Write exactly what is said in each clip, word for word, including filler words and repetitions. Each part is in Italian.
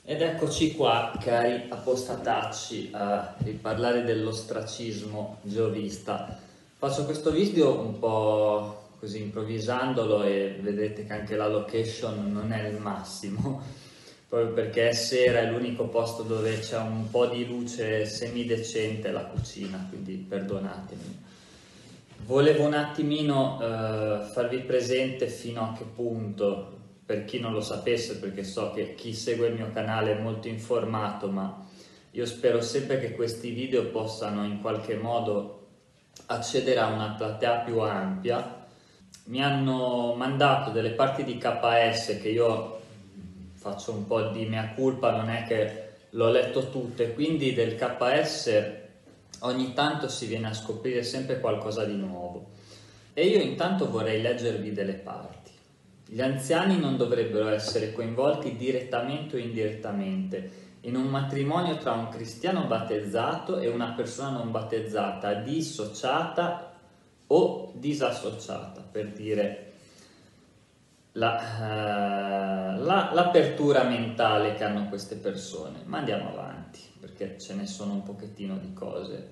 Ed eccoci qua, cari apostatacci, a riparlare dell'ostracismo geovista. Faccio questo video un po' così improvvisandolo e vedete che anche la location non è il massimo, proprio perché è sera, è l'unico posto dove c'è un po' di luce semidecente, la cucina, quindi perdonatemi. Volevo un attimino eh, farvi presente fino a che punto, per chi non lo sapesse, perché so che chi segue il mio canale è molto informato, ma io spero sempre che questi video possano in qualche modo accedere a una platea più ampia. Mi hanno mandato delle parti di K S che io faccio un po' di mea culpa, non è che l'ho letto tutte, quindi del K S ogni tanto si viene a scoprire sempre qualcosa di nuovo. E io intanto vorrei leggervi delle parti. Gli anziani non dovrebbero essere coinvolti direttamente o indirettamente in un matrimonio tra un cristiano battezzato e una persona non battezzata, dissociata o disassociata, per dire la, uh, la, l'apertura mentale che hanno queste persone. Ma andiamo avanti, perché ce ne sono un pochettino di cose.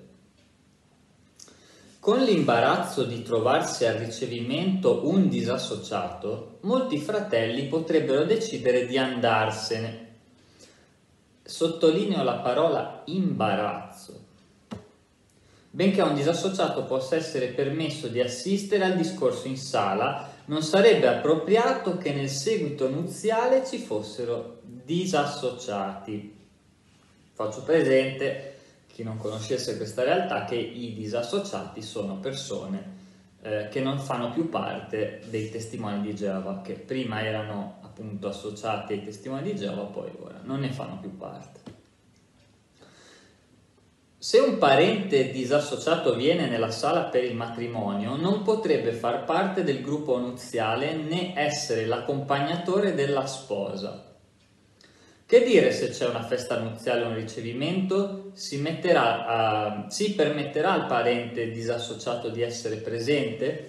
Con l'imbarazzo di trovarsi al ricevimento un disassociato, molti fratelli potrebbero decidere di andarsene. Sottolineo la parola imbarazzo. Benché a un disassociato possa essere permesso di assistere al discorso in sala, non sarebbe appropriato che nel seguito nuziale ci fossero disassociati. Faccio presente, chi non conoscesse questa realtà, che i disassociati sono persone eh, che non fanno più parte dei testimoni di Geova, che prima erano appunto associati ai testimoni di Geova, poi ora non ne fanno più parte. Se un parente disassociato viene nella sala per il matrimonio, non potrebbe far parte del gruppo nuziale né essere l'accompagnatore della sposa. Che dire se c'è una festa nuziale o un ricevimento? Si, metterà a, si permetterà al parente disassociato di essere presente?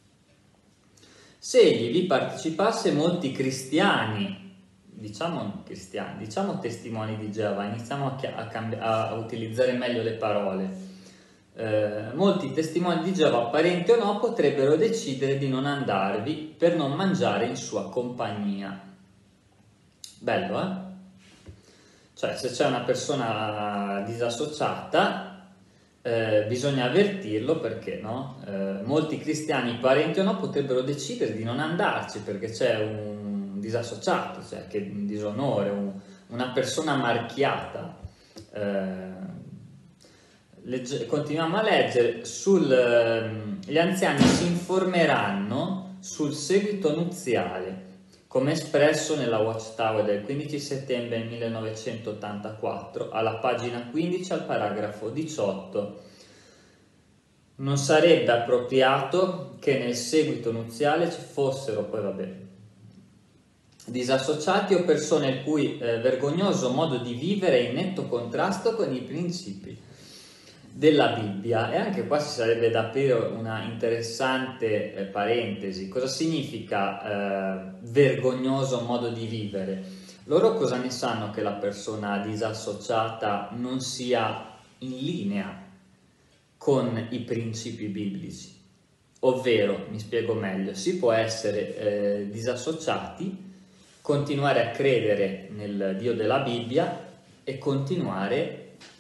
Se egli vi partecipasse, molti cristiani, diciamo cristiani, diciamo testimoni di Geova, iniziamo a, a, cambi- a utilizzare meglio le parole, eh, molti testimoni di Geova, parenti o no, potrebbero decidere di non andarvi per non mangiare in sua compagnia. Bello, eh? Cioè, se c'è una persona disassociata, eh, bisogna avvertirlo perché, no? Eh, molti cristiani, parenti o no, potrebbero decidere di non andarci perché c'è un disassociato, cioè che un disonore, un, una persona marchiata. Eh, legge, continuiamo a leggere, sul, eh, gli anziani si informeranno sul seguito nuziale, come espresso nella Watchtower del quindici settembre millenovecentottantaquattro, alla pagina quindici al paragrafo diciotto. Non sarebbe appropriato che nel seguito nuziale ci fossero, poi vabbè, disassociati o persone il cui eh, vergognoso modo di vivere è in netto contrasto con i principi della Bibbia. E anche qua ci sarebbe da aprire una interessante eh, parentesi. Cosa significa eh, vergognoso modo di vivere? Loro cosa ne sanno che la persona disassociata non sia in linea con i principi biblici? Ovvero, mi spiego meglio, si può essere eh, disassociati, continuare a credere nel Dio della Bibbia e continuare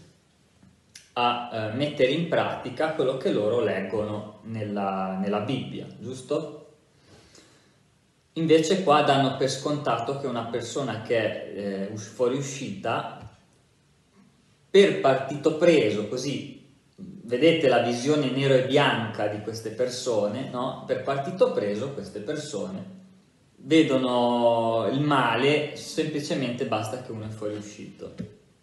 a eh, mettere in pratica quello che loro leggono nella, nella Bibbia, giusto? Invece qua danno per scontato che una persona che è eh, fuoriuscita, per partito preso, così vedete la visione nero e bianca di queste persone, no? Per partito preso queste persone vedono il male, semplicemente basta che uno è fuoriuscito.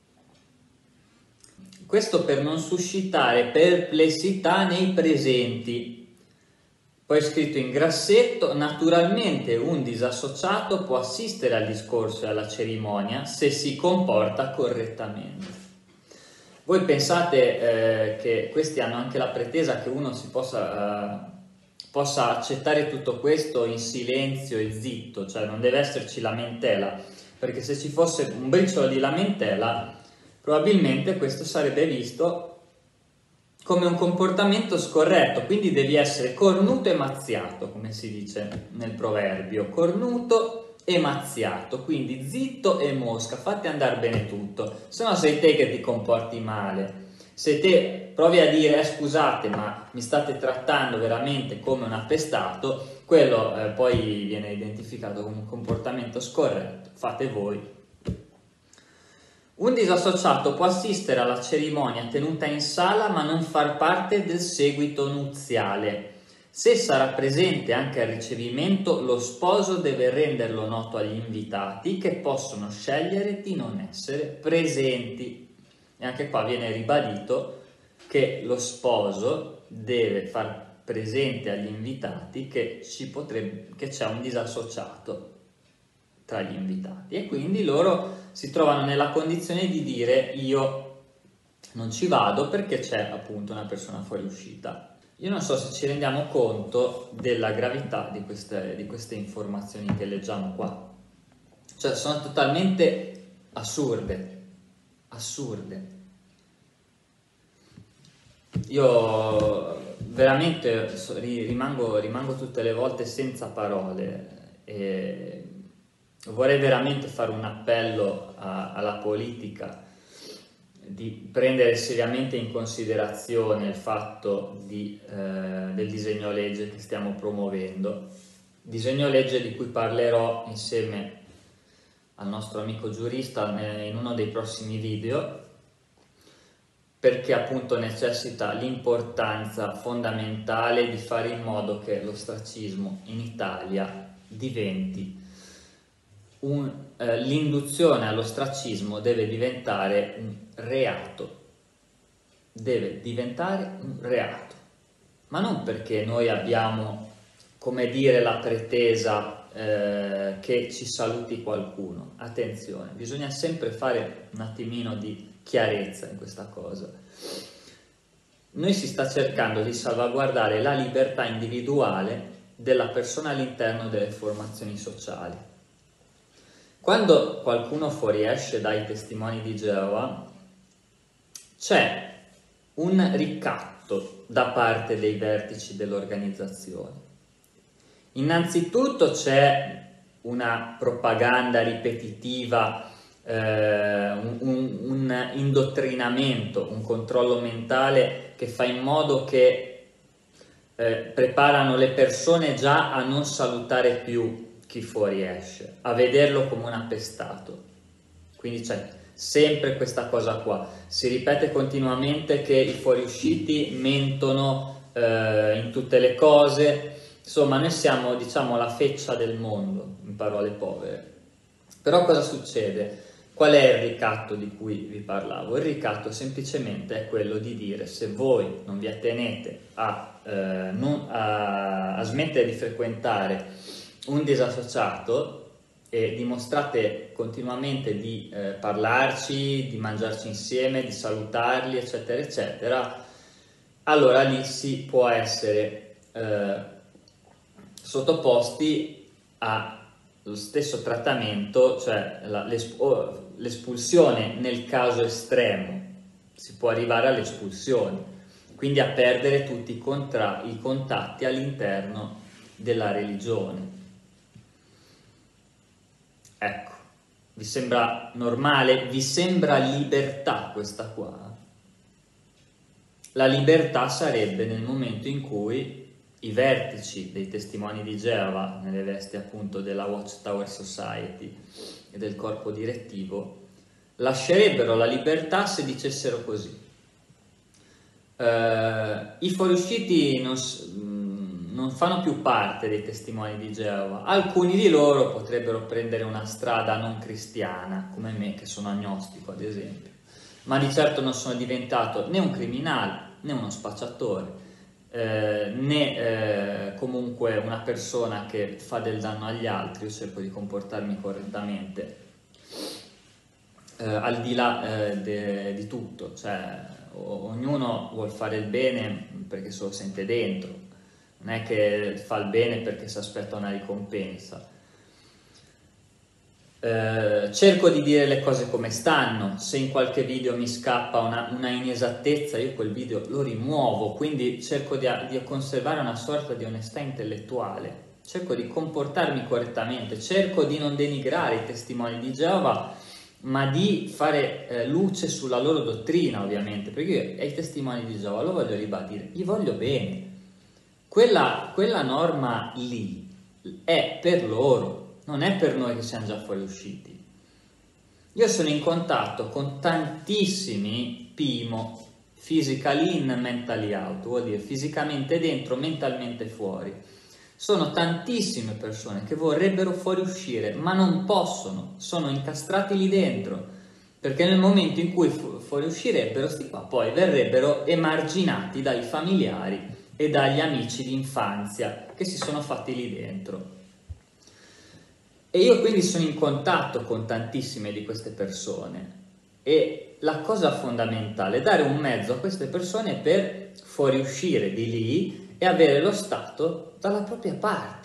Questo per non suscitare perplessità nei presenti. Poi è scritto in grassetto: naturalmente un disassociato può assistere al discorso e alla cerimonia se si comporta correttamente. Voi pensate eh, che questi hanno anche la pretesa che uno si possa, eh, possa accettare tutto questo in silenzio e zitto, cioè non deve esserci lamentela. perché se ci fosse un briciolo di lamentela, probabilmente questo sarebbe visto come un comportamento scorretto, quindi devi essere cornuto e mazziato, come si dice nel proverbio, cornuto e mazziato, quindi zitto e mosca, fatti andare bene tutto, se no sei te che ti comporti male. Se te provi a dire eh, scusate ma mi state trattando veramente come un appestato, quello eh, poi viene identificato come un comportamento scorretto, fate voi. Un disassociato può assistere alla cerimonia tenuta in sala ma non far parte del seguito nuziale. Se sarà presente anche al ricevimento, lo sposo deve renderlo noto agli invitati che possono scegliere di non essere presenti. E anche qua viene ribadito che lo sposo deve far presente agli invitati che, ci potrebbe, che c'è un disassociato tra gli invitati e quindi loro si trovano nella condizione di dire io non ci vado perché c'è appunto una persona fuoriuscita. Io non so se ci rendiamo conto della gravità di queste, di queste informazioni che leggiamo qua, cioè sono totalmente assurde, assurde. Io veramente rimango, rimango tutte le volte senza parole e vorrei veramente fare un appello a, alla politica di prendere seriamente in considerazione il fatto di, eh, del disegno legge che stiamo promuovendo, disegno legge di cui parlerò insieme al nostro amico giurista in uno dei prossimi video, perché appunto necessita l'importanza fondamentale di fare in modo che l'ostracismo in Italia diventi un, eh, l'induzione all'ostracismo deve diventare un reato, deve diventare un reato, ma non perché noi abbiamo, come dire, la pretesa eh, che ci saluti qualcuno. Attenzione, bisogna sempre fare un attimino di chiarezza in questa cosa. Noi si sta cercando di salvaguardare la libertà individuale della persona all'interno delle formazioni sociali. Quando qualcuno fuoriesce dai testimoni di Geova, c'è un ricatto da parte dei vertici dell'organizzazione. Innanzitutto c'è una propaganda ripetitiva, eh, un, un, un indottrinamento, un controllo mentale che fa in modo che eh, preparano le persone già a non salutare più chi fuoriesce, a vederlo come un appestato. Quindi c'è sempre questa cosa qua, si ripete continuamente che i fuoriusciti mentono eh, in tutte le cose, insomma noi siamo, diciamo, la feccia del mondo, in parole povere. Però cosa succede? Qual è il ricatto di cui vi parlavo? Il ricatto semplicemente è quello di dire: se voi non vi attenete a, eh, non, a, a smettere di frequentare un disassociato e dimostrate continuamente di eh, parlarci, di mangiarci insieme, di salutarli, eccetera, eccetera, allora lì si può essere eh, sottoposti allo stesso trattamento, cioè la, l'esp- l'espulsione nel caso estremo, si può arrivare all'espulsione, quindi a perdere tutti i, contra- i contatti all'interno della religione. Ecco, vi sembra normale? Vi sembra libertà questa qua? La libertà sarebbe nel momento in cui i vertici dei testimoni di Geova, nelle vesti appunto della Watchtower Society e del corpo direttivo, lascerebbero la libertà se dicessero così: eh, i fuoriusciti non, non fanno più parte dei testimoni di Geova, alcuni di loro potrebbero prendere una strada non cristiana, come me che sono agnostico ad esempio, ma di certo non sono diventato né un criminale né uno spacciatore, eh, né eh, comunque una persona che fa del danno agli altri. Io cerco di comportarmi correttamente, eh, al di là eh, de, di tutto, cioè o, ognuno vuol fare il bene perché se lo sente dentro, non è che fa il bene perché si aspetta una ricompensa. Eh, cerco di dire le cose come stanno. Se in qualche video mi scappa una, una inesattezza, io quel video lo rimuovo, quindi cerco di, di conservare una sorta di onestà intellettuale, cerco di comportarmi correttamente, cerco di non denigrare i testimoni di Geova, ma di fare eh, luce sulla loro dottrina, ovviamente, perché io ai testimoni di Geova lo voglio ribadire, gli voglio bene. Quella, quella norma lì è per loro, non è per noi che siamo già fuoriusciti. Io sono in contatto con tantissimi P I M O, physically in, mentally out, vuol dire fisicamente dentro, mentalmente fuori. Sono tantissime persone che vorrebbero fuoriuscire, ma non possono, sono incastrati lì dentro, perché nel momento in cui fu- fuoriuscirebbero, sti qua poi verrebbero emarginati dai familiari e dagli amici di infanzia che si sono fatti lì dentro. E io quindi sono in contatto con tantissime di queste persone e la cosa fondamentale è dare un mezzo a queste persone per fuoriuscire di lì e avere lo Stato dalla propria parte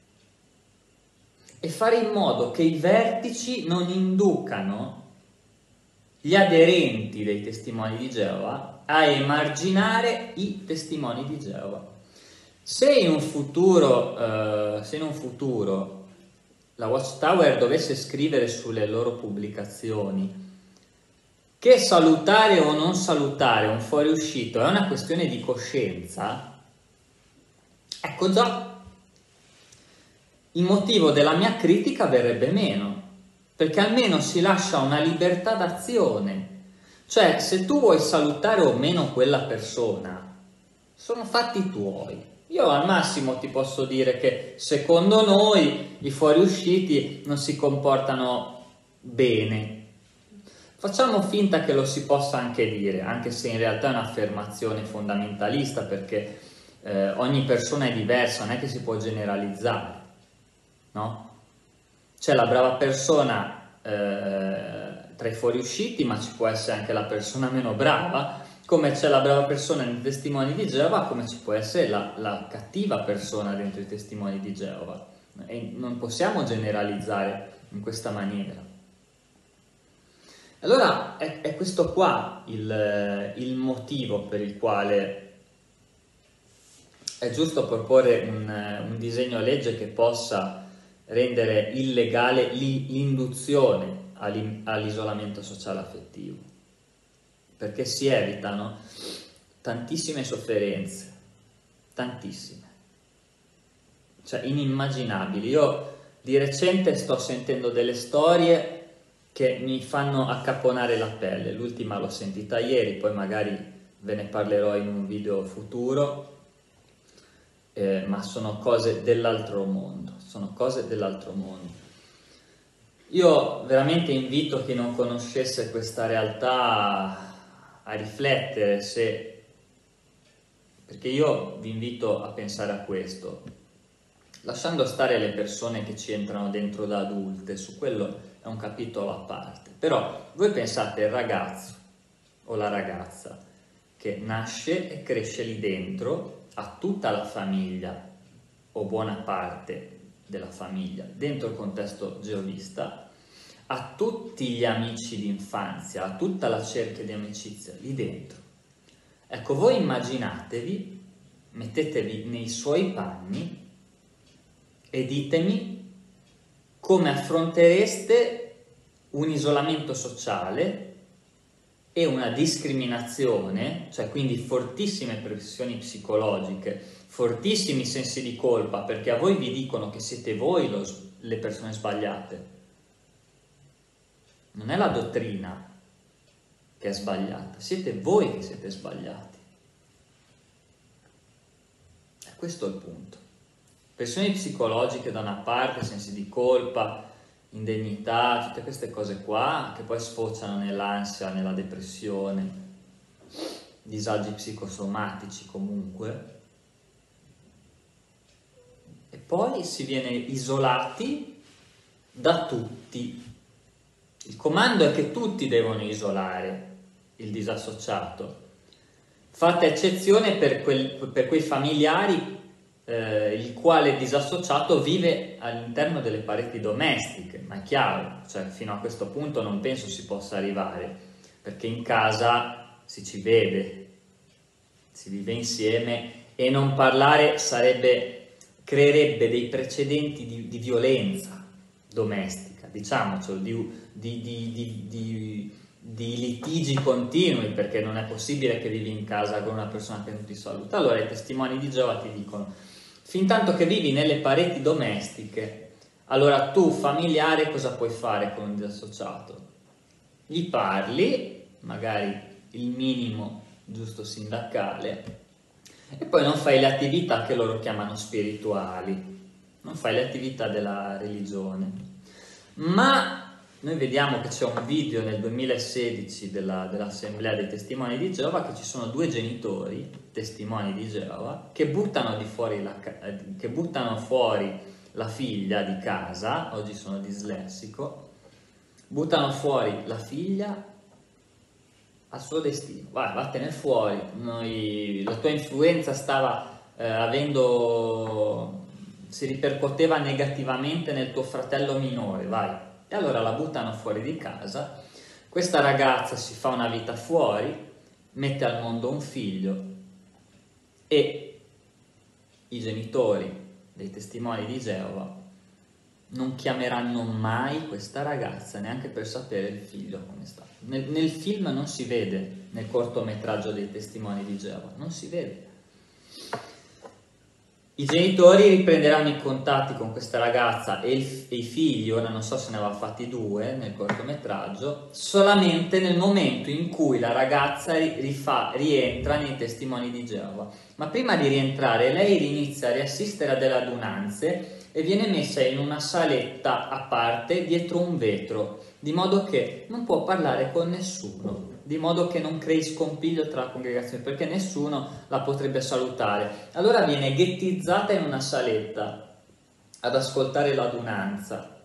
e fare in modo che i vertici non inducano gli aderenti dei testimoni di Geova a emarginare i testimoni di Geova. Se in un futuro, eh, se in un futuro la Watchtower dovesse scrivere sulle loro pubblicazioni che salutare o non salutare un fuoriuscito è una questione di coscienza, ecco già, il motivo della mia critica verrebbe meno, perché almeno si lascia una libertà d'azione. Cioè, se tu vuoi salutare o meno quella persona, sono fatti tuoi. Io al massimo ti posso dire che secondo noi i fuoriusciti non si comportano bene. Facciamo finta che lo si possa anche dire, anche se in realtà è un'affermazione fondamentalista, perché eh, ogni persona è diversa, non è che si può generalizzare, no? C'è la brava persona eh, tra i fuoriusciti, ma ci può essere anche la persona meno brava, come c'è la brava persona nei testimoni di Geova, come ci può essere la, la cattiva persona dentro i testimoni di Geova. E non possiamo generalizzare in questa maniera. Allora è, è questo qua il, il motivo per il quale è giusto proporre un, un disegno legge che possa rendere illegale l'induzione all'isolamento sociale affettivo, perché si evitano tantissime sofferenze, tantissime, cioè inimmaginabili. Io di recente sto sentendo delle storie che mi fanno accapponare la pelle. L'ultima l'ho sentita ieri, poi magari ve ne parlerò in un video futuro, eh, ma sono cose dell'altro mondo, sono cose dell'altro mondo. Io veramente invito chi non conoscesse questa realtà a riflettere, se, perché io vi invito a pensare a questo, lasciando stare le persone che ci entrano dentro da adulte, su quello è un capitolo a parte, però voi pensate il ragazzo o la ragazza che nasce e cresce lì dentro, ha tutta la famiglia o buona parte della famiglia dentro il contesto geovista, ha tutti gli amici di infanzia, ha tutta la cerchia di amicizia lì dentro. Ecco, voi immaginatevi, mettetevi nei suoi panni e ditemi come affrontereste un isolamento sociale e una discriminazione, cioè quindi fortissime pressioni psicologiche, fortissimi sensi di colpa, perché a voi vi dicono che siete voi lo, le persone sbagliate. Non è la dottrina che è sbagliata, siete voi che siete sbagliati. E questo è il punto. Pressioni psicologiche da una parte, sensi di colpa, indegnità, tutte queste cose qua che poi sfociano nell'ansia, nella depressione, disagi psicosomatici comunque. E poi si viene isolati da tutti. Il comando è che tutti devono isolare il disassociato. Fate eccezione per, quel, per quei familiari eh, il quale disassociato vive all'interno delle pareti domestiche, ma è chiaro, cioè fino a questo punto non penso si possa arrivare, perché in casa si ci vede, si vive insieme e non parlare sarebbe, creerebbe dei precedenti di, di violenza domestica, diciamocelo, di, di, di, di, di, di litigi continui, perché non è possibile che vivi in casa con una persona che non ti saluta. Allora i testimoni di Geova ti dicono: fin tanto che vivi nelle pareti domestiche, allora tu familiare cosa puoi fare con un disassociato? Gli parli, magari il minimo giusto sindacale, e poi non fai le attività che loro chiamano spirituali, non fai le attività della religione. Ma noi vediamo che c'è un video nel duemilasedici della, dell'Assemblea dei Testimoni di Geova, che ci sono due genitori, testimoni di Geova, che buttano, di fuori la, che buttano fuori la figlia di casa. Oggi sono dislessico. Buttano fuori la figlia al suo destino. Vai, vattene fuori. Noi, la tua influenza stava eh, avendo... si ripercuoteva negativamente nel tuo fratello minore, vai. E allora la buttano fuori di casa, questa ragazza si fa una vita fuori, mette al mondo un figlio e i genitori dei testimoni di Geova non chiameranno mai questa ragazza neanche per sapere il figlio come sta. Nel, nel film non si vede, nel cortometraggio dei testimoni di Geova, non si vede. I genitori riprenderanno i contatti con questa ragazza e, il, e i figli, ora non so se ne aveva fatti due nel cortometraggio, solamente nel momento in cui la ragazza rifà, rientra nei testimoni di Geova. Ma prima di rientrare lei inizia a riassistere a delle adunanze e viene messa in una saletta a parte dietro un vetro, di modo che non può parlare con nessuno, di modo che non crei scompiglio tra la congregazione, perché nessuno la potrebbe salutare. Allora viene ghettizzata in una saletta ad ascoltare l'adunanza.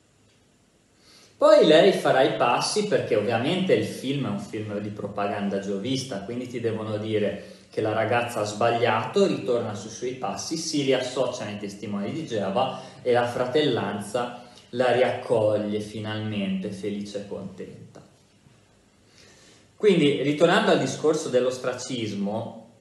Poi lei farà i passi, perché ovviamente il film è un film di propaganda geovista, quindi ti devono dire che la ragazza ha sbagliato, ritorna sui suoi passi, si riassocia nei testimoni di Geova e la fratellanza la riaccoglie finalmente, felice e contenta. Quindi, ritornando al discorso dell'ostracismo,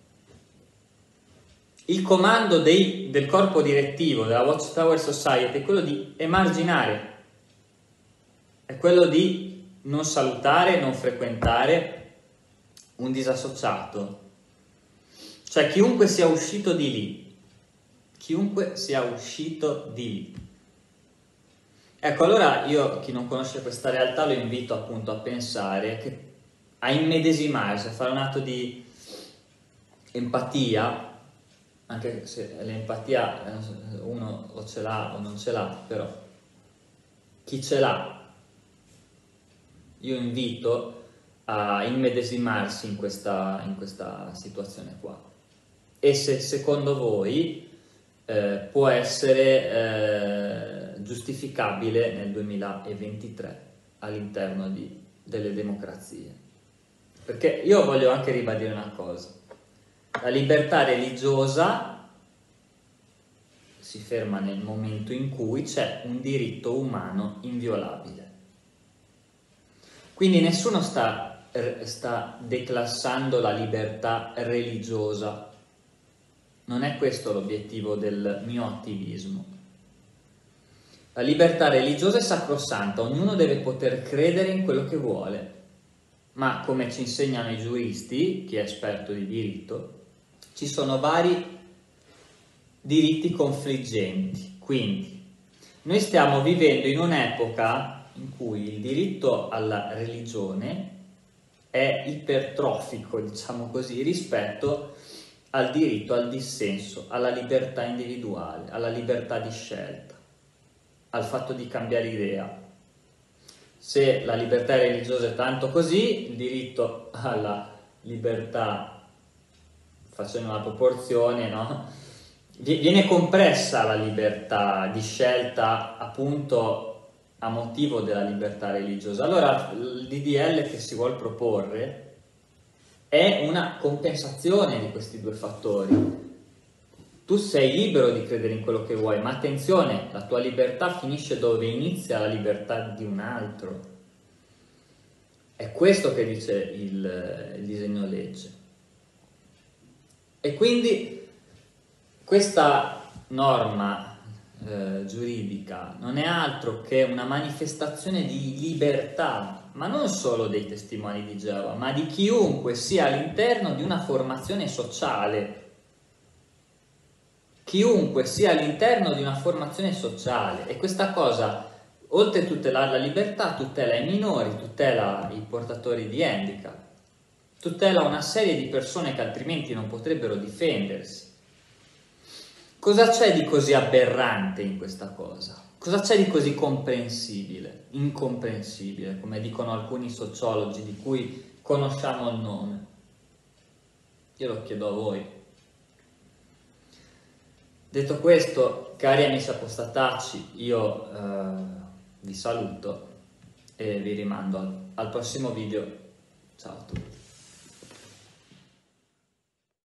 il comando dei, del corpo direttivo della Watchtower Society è quello di emarginare, è quello di non salutare, non frequentare un disassociato. Cioè chiunque sia uscito di lì, chiunque sia uscito di lì. Ecco, allora io, chi non conosce questa realtà, lo invito appunto a pensare, che, a immedesimarsi, a fare un atto di empatia, anche se l'empatia uno o ce l'ha o non ce l'ha, però chi ce l'ha, io invito a immedesimarsi in questa, in questa situazione qua. E se secondo voi eh, può essere eh, giustificabile nel duemilaventitré all'interno di, delle democrazie. Perché io voglio anche ribadire una cosa: la libertà religiosa si ferma nel momento in cui c'è un diritto umano inviolabile. Quindi nessuno sta, sta declassando la libertà religiosa. Non è questo l'obiettivo del mio attivismo. La libertà religiosa è sacrosanta, ognuno deve poter credere in quello che vuole, ma come ci insegnano i giuristi, chi è esperto di diritto, ci sono vari diritti confliggenti. Quindi noi stiamo vivendo in un'epoca in cui il diritto alla religione è ipertrofico, diciamo così, rispetto al diritto al dissenso, alla libertà individuale, alla libertà di scelta, al fatto di cambiare idea. Se la libertà religiosa è tanto così, il diritto alla libertà, facendo una proporzione, no? Viene compressa la libertà di scelta appunto a motivo della libertà religiosa. Allora il D D L che si vuol proporre è una compensazione di questi due fattori. Tu sei libero di credere in quello che vuoi, ma attenzione, la tua libertà finisce dove inizia la libertà di un altro. È questo che dice il, il disegno legge. E quindi questa norma eh, giuridica non è altro che una manifestazione di libertà, ma non solo dei testimoni di Geova, ma di chiunque sia all'interno di una formazione sociale. Chiunque sia all'interno di una formazione sociale. E questa cosa, oltre a tutelare la libertà, tutela i minori, tutela i portatori di handicap, tutela una serie di persone che altrimenti non potrebbero difendersi. Cosa c'è di così aberrante in questa cosa? Cosa c'è di così comprensibile, incomprensibile, come dicono alcuni sociologi di cui conosciamo il nome? Io lo chiedo a voi. Detto questo, cari amici apostatacci, io eh, vi saluto e vi rimando al, al prossimo video. Ciao a tutti.